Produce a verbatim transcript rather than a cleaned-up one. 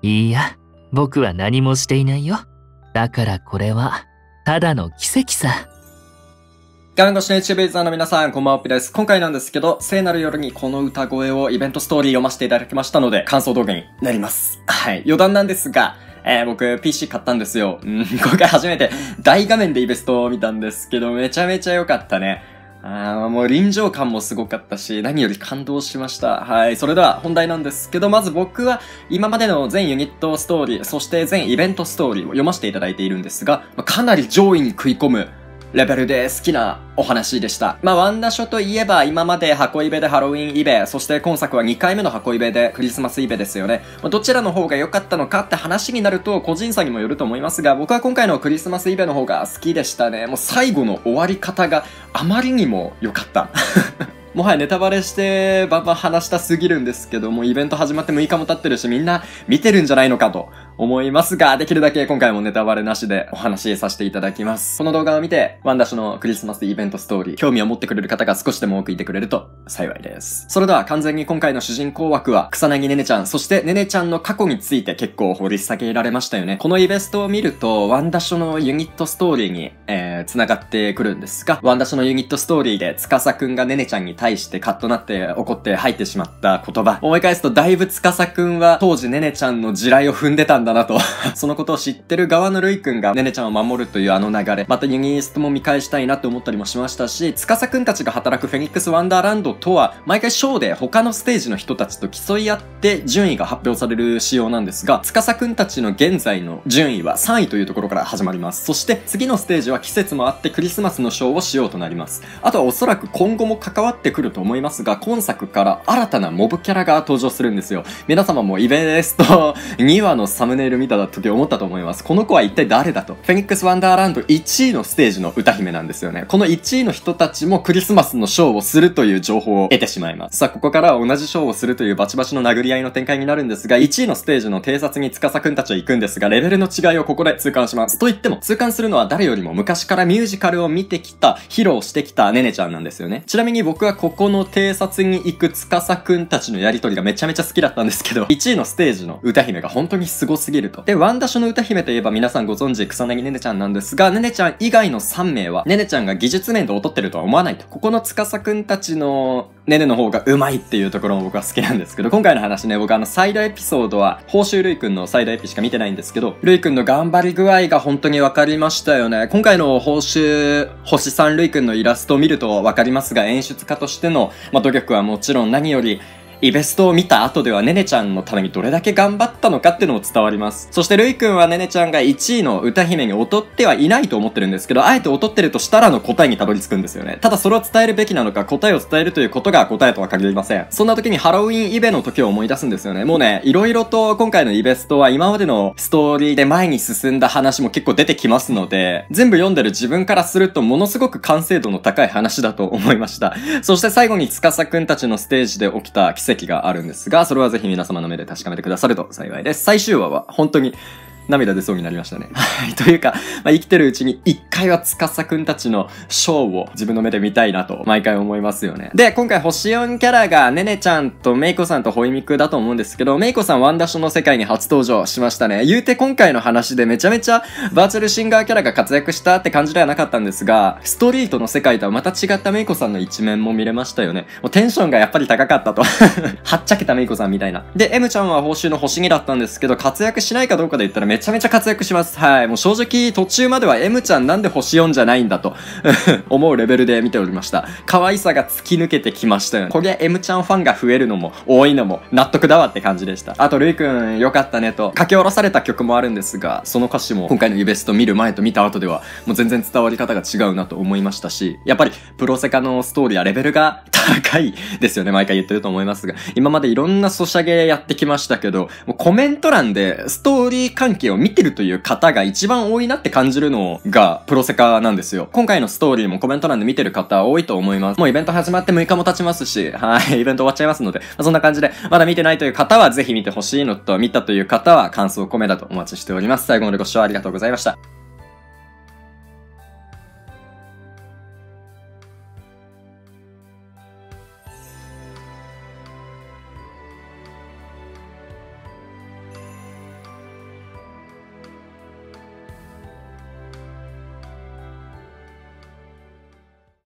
いいや、僕は何もしていないよ。だからこれは、ただの奇跡さ。 画面越しの YouTube ユーザーの皆さん、こんばんは、おっぴです。今回なんですけど、聖なる夜にこの歌声をイベントストーリー読ませていただきましたので、感想動画になります。はい。余談なんですが、えー、僕、ピーシー 買ったんですよ。うん、今回初めて大画面でイベストを見たんですけど、めちゃめちゃ良かったね。あーもう臨場感もすごかったし、何より感動しました。はい。それでは本題なんですけど、まず僕は今までの全ユニットストーリー、そして全イベントストーリーを読ませていただいているんですが、かなり上位に食い込むレベルで好きなお話でした。まあ、ワンダショといえば、今まで箱イベでハロウィンイベ、そして今作はにかいめの箱イベでクリスマスイベですよね。まあ、どちらの方が良かったのかって話になると、個人差にもよると思いますが、僕は今回のクリスマスイベの方が好きでしたね。もう最後の終わり方があまりにも良かった。もはやネタバレしてバンバン話したすぎるんですけども、イベント始まってむいかも経ってるし、みんな見てるんじゃないのかと思いますが、できるだけ今回もネタバレなしでお話しさせていただきます。この動画を見て、ワンダッシュのクリスマスイベントストーリー、興味を持ってくれる方が少しでも多くいてくれると幸いです。それでは完全に今回の主人公枠は、草薙ねねちゃん、そしてねねちゃんの過去について結構掘り下げられましたよね。このイベストを見ると、ワンダッシュのユニットストーリーに、えー、繋がってくるんですが、ワンダッシュのユニットストーリーで、司くんがねねちゃんに対してカッとなって怒って入ってしまった言葉。思い返すとだいぶ司くんは当時ねねちゃんの地雷を踏んでたんだなと。そのことを知ってる側のルイくんがねねちゃんを守るというあの流れ。またユニストも見返したいなと思ったりもしましたし、司くんたちが働くフェニックスワンダーランドとは、毎回ショーで他のステージの人たちと競い合って順位が発表される仕様なんですが、司くんたちの現在の順位はさんいというところから始まります。そして次のステージは季節もあってクリスマスのショーをしようとなります。あとはおそらく今後も関わってくると思いますが、今作から新たなモブキャラが登場するんですよ。皆様もイベストにわのサムネイル見た時思ったと思います。この子は一体誰だと。フェニックスワンダーランドいちいのステージの歌姫なんですよね。このいちいの人たちもクリスマスのショーをするという情報を得てしまいます。さあ、ここからは同じショーをするというバチバチの殴り合いの展開になるんですが、いちいのステージの偵察に司くんたちは行くんですが、レベルの違いをここで痛感します。と言っても、痛感するのは誰よりも昔からミュージカルを見てきた、披露してきたねねちゃんなんですよね。ちなみに僕はここの偵察に行く司くんたちのやりとりがめちゃめちゃ好きだったんですけど、いちいのステージの歌姫が本当にすごすぎると。で、ワンダショの歌姫といえば皆さんご存知草薙ねねちゃんなんですが、ねねちゃん以外のさんめいは、ねねちゃんが技術面で劣ってるとは思わないと。ここの司くんたちのねねの方が上手いっていうところも僕は好きなんですけど、今回の話ね、僕あのサイドエピソードは、報酬ルイくんのサイドエピしか見てないんですけど、ルイくんの頑張り具合が本当にわかりましたよね。今回の報酬、星さんルイくんのイラストを見るとわかりますが、演出家としての、まあ、努力はもちろん何より、イベストを見た後ではねねちゃんのためにどれだけ頑張ったのかっていうのも伝わります。そしてルイくんはねねちゃんがいちいの歌姫に劣ってはいないと思ってるんですけど、あえて劣ってるとしたらの答えにたどり着くんですよね。ただそれを伝えるべきなのか、答えを伝えるということが答えとは限りません。そんな時にハロウィンイベの時を思い出すんですよね。もうね、いろいろと今回のイベストは今までのストーリーで前に進んだ話も結構出てきますので、全部読んでる自分からするとものすごく完成度の高い話だと思いました。そして最後に司くんたちのステージで起きた奇跡があるんですが、それはぜひ皆様の目で確かめてくださると幸いです。最終話は本当に涙出そうになりましたね。はい。というか、まあ、生きてるうちに一回は司くんたちのショーを自分の目で見たいなと毎回思いますよね。で、今回星よんキャラがねねちゃんとメイコさんとホイミクだと思うんですけど、メイコさんワンダッシュの世界に初登場しましたね。言うて今回の話でめちゃめちゃバーチャルシンガーキャラが活躍したって感じではなかったんですが、ストリートの世界とはまた違ったメイコさんの一面も見れましたよね。もうテンションがやっぱり高かったと。はっちゃけたメイコさんみたいな。で、M ちゃんは報酬の星にだったんですけど、活躍しないかどうかで言ったらめちゃめちゃ活躍します。はい。もう正直途中までは M ちゃんなんで星よんじゃないんだと思うレベルで見ておりました。可愛さが突き抜けてきましたよね。こりゃ M ちゃんファンが増えるのも多いのも納得だわって感じでした。あとルイくん良かったねと書き下ろされた曲もあるんですが、その歌詞も今回のイベスト見る前と見た後ではもう全然伝わり方が違うなと思いましたし、やっぱりプロセカのストーリーはレベルが高いですよね。毎回言ってると思いますが、今までいろんなソシャゲやってきましたけど、もうコメント欄でストーリー関係を見てるという方が一番多いなって感じるのがプロセカなんですよ。今回のストーリーもコメント欄で見てる方多いと思います。もうイベント始まってむいかも経ちますし、はい、イベント終わっちゃいますので、まあ、そんな感じで、まだ見てないという方はぜひ見てほしいのと、見たという方は感想コメだとお待ちしております。最後までご視聴ありがとうございました。